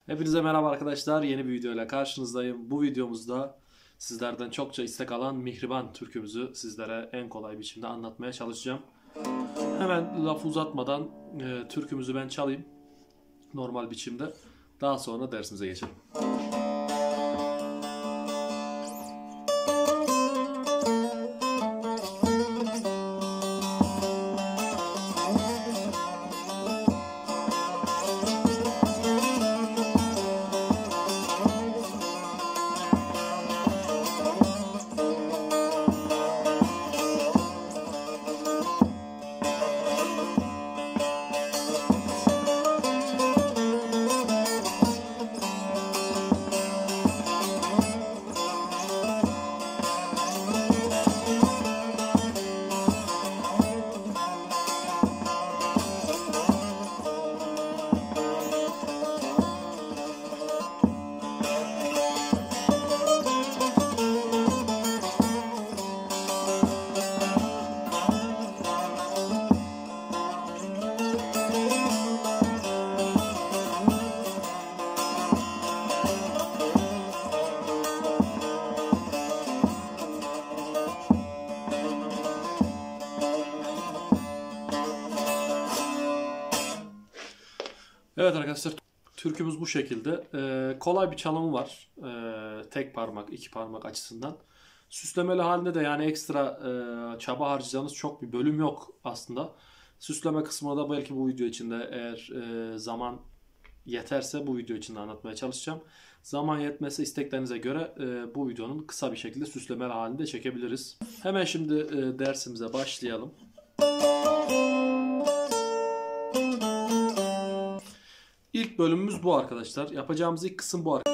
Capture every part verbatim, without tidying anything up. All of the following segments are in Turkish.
Hepinize merhaba arkadaşlar. Yeni bir videoyla karşınızdayım. Bu videomuzda sizlerden çokça istek alan Mihriban türkümüzü sizlere en kolay biçimde anlatmaya çalışacağım. Hemen laf uzatmadan e, türkümüzü ben çalayım normal biçimde. Daha sonra dersimize geçelim. Evet arkadaşlar, türkümüz bu şekilde. Ee, kolay bir çalımı var. Ee, tek parmak, iki parmak açısından. Süslemeli halinde de yani ekstra e, çaba harcayacağınız çok bir bölüm yok aslında. Süsleme kısmını da belki bu video içinde eğer e, zaman yeterse bu video içinde anlatmaya çalışacağım. Zaman yetmezse isteklerinize göre e, bu videonun kısa bir şekilde süslemeli halinde çekebiliriz. Hemen şimdi e, dersimize başlayalım. İlk bölümümüz bu arkadaşlar. Yapacağımız ilk kısım bu.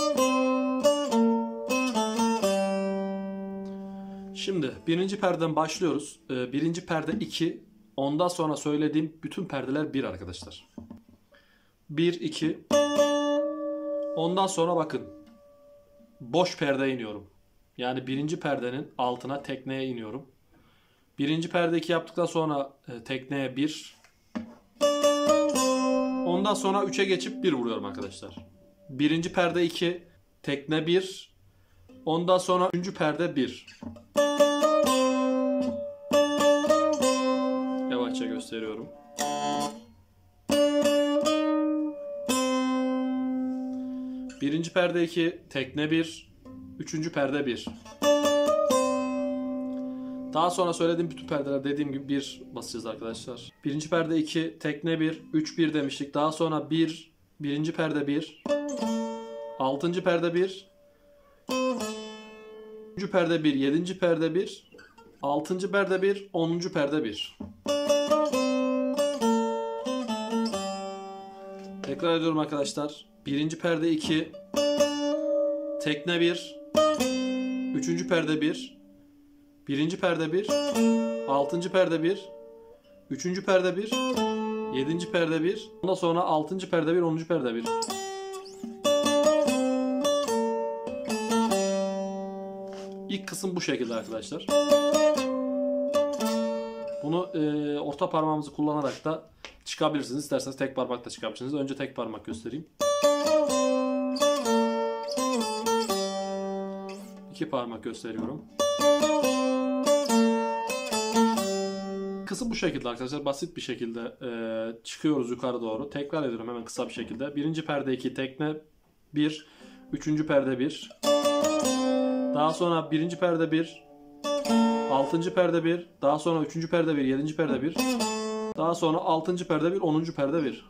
Şimdi birinci perdeden başlıyoruz. Birinci perde iki. Ondan sonra söylediğim bütün perdeler bir arkadaşlar. bir, iki. Ondan sonra bakın. Boş perdeye iniyorum. Yani birinci perdenin altına tekneye iniyorum. Birinci perde iki yaptıktan sonra tekneye bir. Ondan sonra üçe geçip bir vuruyorum arkadaşlar. Birinci perde iki, tekne bir. Ondan sonra üçüncü perde bir. Yavaşça gösteriyorum. Birinci perde iki, tekne bir. Üçüncü perde bir. Daha sonra söylediğim bütün perdeler dediğim gibi bir basacağız arkadaşlar. Birinci perde iki, tekne bir, üç bir demiştik. Daha sonra bir, birinci perde bir, altıncı perde bir, üçüncü perde bir, yedinci perde bir, altıncı perde bir, onuncu perde bir. Tekrar ediyorum arkadaşlar. Birinci perde iki, tekne bir, üçüncü perde bir, birinci perde bir, altıncı perde bir, üçüncü perde bir, yedinci perde bir, ondan sonra altıncı perde bir, onuncu perde bir. İlk kısım bu şekilde arkadaşlar. Bunu e, orta parmağımızı kullanarak da çıkabilirsiniz. İsterseniz tek parmakla çıkabilirsiniz. Önce tek parmak göstereyim. İki parmak gösteriyorum. Kısım bu şekilde arkadaşlar. Basit bir şekilde e, çıkıyoruz yukarı doğru. Tekrar ediyorum hemen kısa bir şekilde. Birinci perde iki, tekne bir, üçüncü perde bir. Daha sonra birinci perde bir, altıncı perde bir. Daha sonra üçüncü perde bir, yedinci perde bir. Daha sonra altıncı perde bir, onuncu perde bir.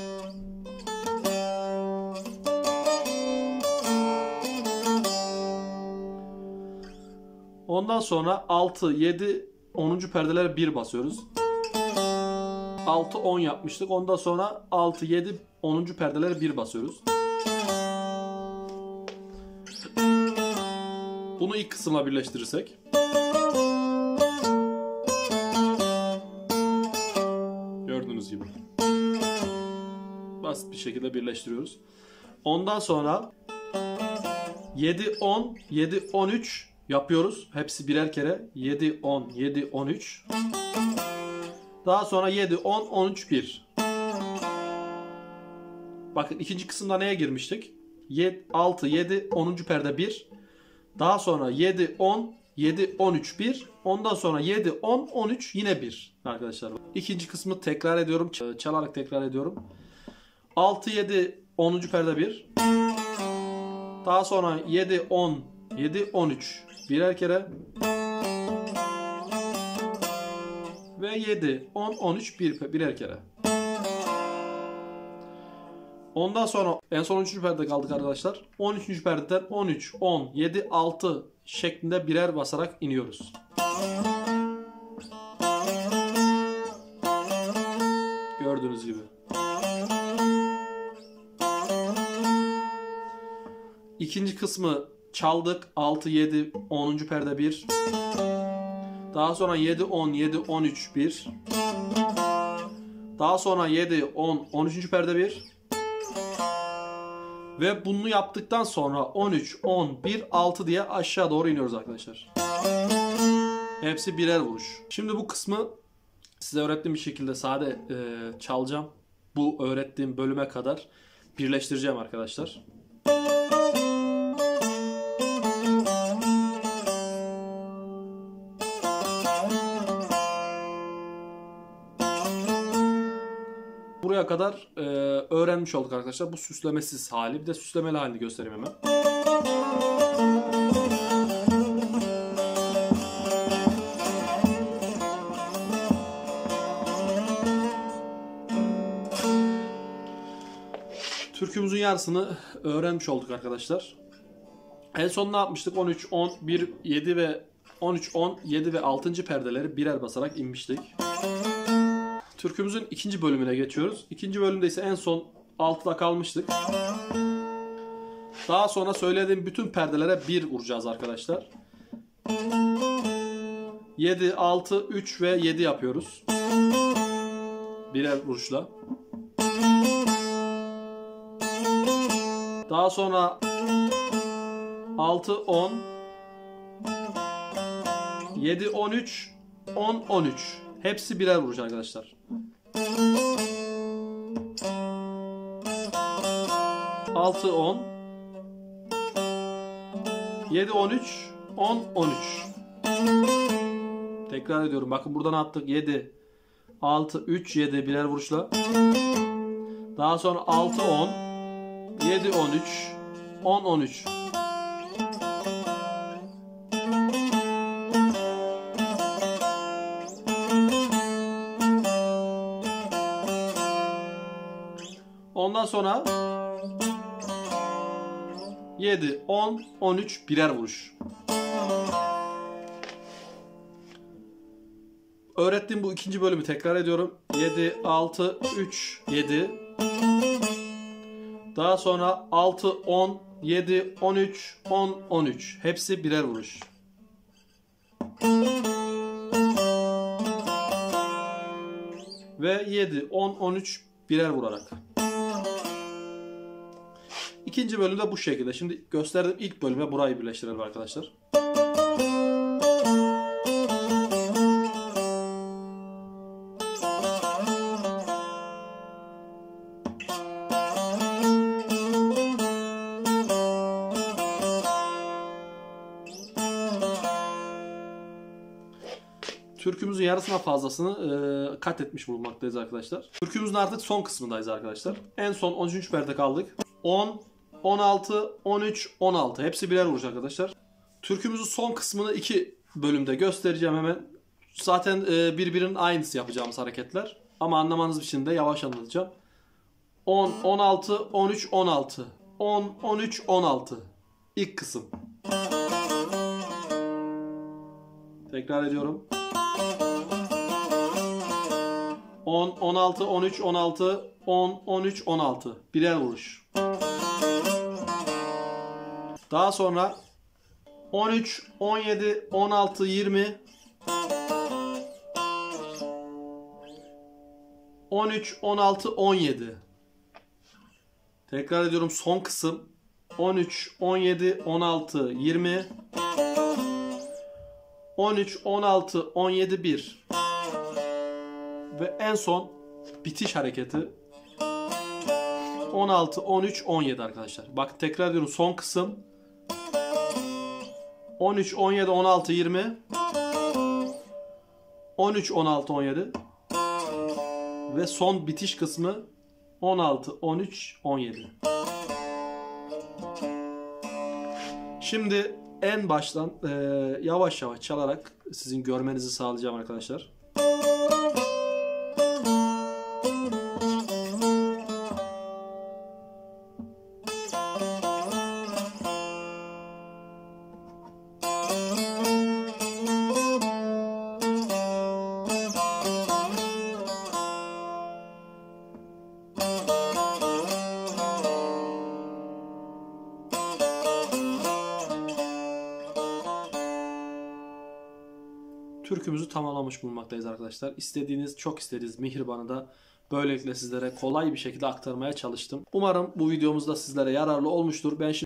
Ondan sonra altı, yedi, onuncu perdelere bir basıyoruz. altı, on yapmıştık. Ondan sonra altı, yedi, onuncu perdelere bir basıyoruz. Bunu ilk kısımla birleştirirsek. Gördüğünüz gibi. Basit bir şekilde birleştiriyoruz. Ondan sonra yedi, on, yedi, on üç yapıyoruz. Hepsi birer kere. yedi, on, yedi, on üç. Daha sonra yedi, on, on üç, bir. bakın ikinci kısımda neye girmiştik? altı, yedi, onuncu perde bir. Daha sonra yedi, on, yedi, on üç, bir. Ondan sonra yedi, on, on üç yine bir arkadaşlar. İkinci kısmı tekrar ediyorum. Çalarak tekrar ediyorum. altı, yedi, onuncu perde bir. Daha sonra yedi, on, yedi, on üç birer kere. Ve yedi, on, on üç bir, birer kere. Ondan sonra en son on üçüncü perdede kaldık arkadaşlar. on üçüncü perdeden on üç, on, yedi, altı şeklinde birer basarak iniyoruz. Gördüğünüz gibi. İkinci kısmı çaldık. altı, yedi, onuncu perde bir. Daha sonra yedi, on, yedi, on üç, bir. Daha sonra yedi, on, on üçüncü perde bir. Ve bunu yaptıktan sonra on üç, on, bir, altı diye aşağı doğru iniyoruz arkadaşlar. Hepsi birer vuruş. Şimdi bu kısmı size öğrettiğim bir şekilde sade e, çalacağım. Bu öğrettiğim bölüme kadar birleştireceğim arkadaşlar. Buraya kadar e, öğrenmiş olduk arkadaşlar. Bu süslemesiz hali. Bir de süslemeli halini göstereyim hemen. Türkümüzün yarısını öğrenmiş olduk arkadaşlar. En son ne yapmıştık? on üç, on, bir, yedi ve on üç, on, yedi ve altıncı perdeleri birer basarak inmiştik. Türkümüzün ikinci bölümüne geçiyoruz. İkinci bölümde ise en son altıda kalmıştık. Daha sonra söylediğim bütün perdelere bir vuracağız arkadaşlar. yedi, altı, üç ve yedi yapıyoruz. Birer vuruşla. Daha sonra altı, on, yedi, on üç, on, on üç. Hepsi birer vuruş arkadaşlar. altı, on, yedi, on üç, on, on üç. Tekrar ediyorum. Bakın buradan attık. yedi, altı, üç, yedi birer vuruşla. Daha sonra altı, on, yedi, on üç, on, on üç. Ondan sonra yedi, on, on üç birer vuruş. Öğrettiğim bu ikinci bölümü tekrar ediyorum. yedi, altı, üç, yedi. Daha sonra altı, on, yedi, on üç, on, on üç. Hepsi birer vuruş. Ve yedi, on, on üç birer vurarak. İkinci bölümde bu şekilde. Şimdi gösterdiğim ilk bölüme burayı birleştirelim arkadaşlar. Türkümüzün yarısına fazlasını e, kat etmiş bulunmaktayız arkadaşlar. Türkümüzün artık son kısmındayız arkadaşlar. En son on üçüncü perde kaldık. on, on altı, on üç, on altı. Hepsi birer vuruş arkadaşlar. Türkümüzün son kısmını iki bölümde göstereceğim hemen. Zaten e, birbirinin aynısı yapacağımız hareketler. Ama anlamanız için de yavaş anlatacağım. on, on altı, on üç, on altı. on, on üç, on altı. İlk kısım. Tekrar ediyorum. on, on altı, on üç, on altı, on, on üç, on altı. Birer vuruş. Daha sonra on üç, on yedi, on altı, yirmi. on üç, on altı, on yedi. Tekrar ediyorum son kısım. on üç, on yedi, on altı, yirmi. on üç, on altı, on yedi, bir. Ve en son bitiş hareketi. on altı, on üç, on yedi arkadaşlar. Bak tekrar diyorum, son kısım on üç, on yedi, on altı, yirmi, on üç, on altı, on yedi ve son bitiş kısmı on altı, on üç, on yedi. Şimdi en baştan e, yavaş yavaş çalarak sizin görmenizi sağlayacağım arkadaşlar. Türkümüzü tamamlamış bulunmaktayız arkadaşlar. İstediğiniz, çok istediğiniz Mihriban'ı da böylelikle sizlere kolay bir şekilde aktarmaya çalıştım. Umarım bu videomuz da sizlere yararlı olmuştur. Ben şimdi